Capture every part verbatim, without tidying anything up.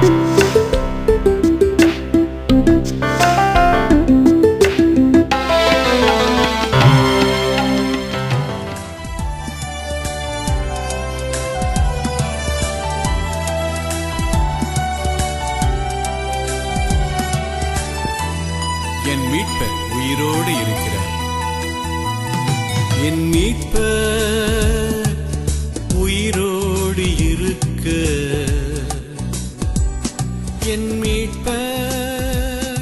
என் மீட்பர் உயிரோடு இருக்கிறார். என் மீட்பர் உயிரோடு இருக்க, என் மீட்பர்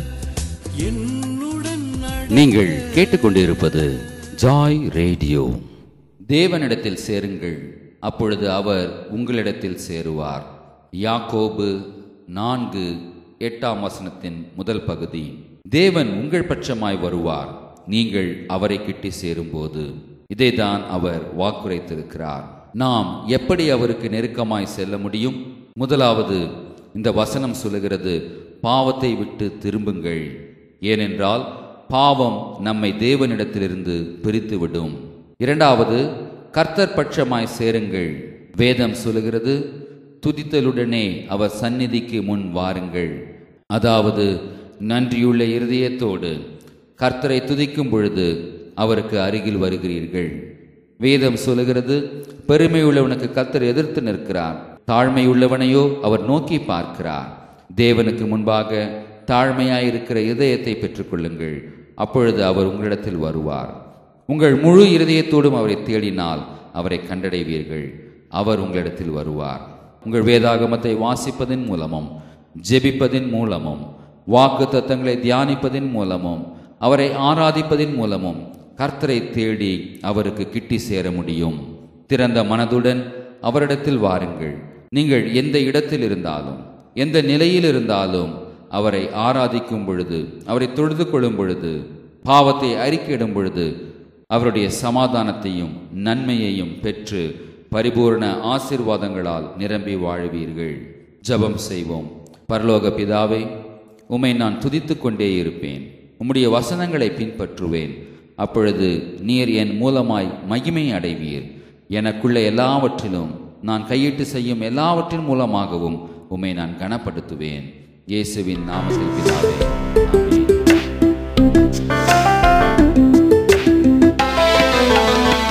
என்னுடன். நீங்கள் கேட்டுக்கொண்டிருப்பது ஜாய் ரேடியோ. தேவனிடத்தில் சேருங்கள், அப்பொழுது அவர் உங்களிடத்தில் சேருவார். யாக்கோபு நான்கு எட்டாம் வசனத்தின் முதல் பகுதி. தேவன் உங்கள் பட்சமாய் வருவார், நீங்கள் அவரை கிட்டி சேரும்போது. இதைதான் அவர் வாக்குரைத்திருக்கிறார். நாம் எப்படி அவருக்கு நெருக்கமாய் செல்ல முடியும்? முதலாவது, இந்த வசனம் சொல்லுகிறது, பாவத்தை விட்டு திரும்புங்கள். ஏனென்றால் பாவம் நம்மை தேவனிடத்திலிருந்து பிரித்துவிடும். இரண்டாவது, கர்த்தர் பட்சமாய் சேருங்கள். வேதம் சொல்லுகிறது, துதித்தலுடனே அவர் சந்நிதிக்கு முன் வாருங்கள். அதாவது நன்றியுள்ள இருதயத்தோடு கர்த்தரை துதிக்கும் பொழுது அவருக்கு அருகில் வருகிறீர்கள். வேதம் சொல்லுகிறது, பெருமையுள்ளவனுக்கு கர்த்தர் எதிர்த்து நிற்கிறார், தாழ்மையுள்ளவனையோ அவர் நோக்கி பார்க்கிறார். தேவனுக்கு முன்பாக தாழ்மையாயிருக்கிற இதயத்தை பெற்றுக்கொள்ளுங்கள், அப்பொழுது அவர் உங்களிடத்தில் வருவார். உங்கள் முழு இருதயத்தோடும் அவரை தேடினால் அவரை கண்டடைவீர்கள். அவர் உங்களிடத்தில் வருவார். உங்கள் வேதாகமத்தை வாசிப்பதன் மூலமும் ஜெபிப்பதின் மூலமும் வாக்கு தத்தங்களை தியானிப்பதின் மூலமும் அவரை ஆராதிப்பதின் மூலமும் கர்த்தரை தேடி அவருக்கு கிட்டி சேர முடியும். திறந்த மனதுடன் அவரிடத்தில் வாருங்கள். நீங்கள் எந்த இடத்தில் இருந்தாலும் எந்த நிலையில் இருந்தாலும் அவரை ஆராதிக்கும் பொழுது, அவரை தொழுது கொள்ளும் பொழுது, பாவத்தை அறிக்கையிடும் பொழுது அவருடைய சமாதானத்தையும் நன்மையையும் பெற்று பரிபூர்ண ஆசீர்வாதங்களால் நிரம்பி வாழ்வீர்கள். ஜெபம் செய்வோம். பரலோக பிதாவே, உம்மை நான் துதித்து கொண்டே இருப்பேன், உம்முடைய வசனங்களை பின்பற்றுவேன். அப்பொழுது நீர் என் மூலமாய் மகிமை அடைவீர். எனக்குள்ள எல்லாவற்றிலும் நான் கையிட்டு செய்யும் எல்லாவற்றின் மூலமாகவும் உம்மை நான் கனப்படுத்துவேன். இயேசுவின் நாமத்தில் பிதாவே, ஆமென்.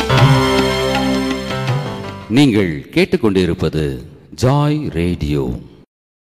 நீங்கள் கேட்டுக்கொண்டிருப்பது ஜாய் ரேடியோ.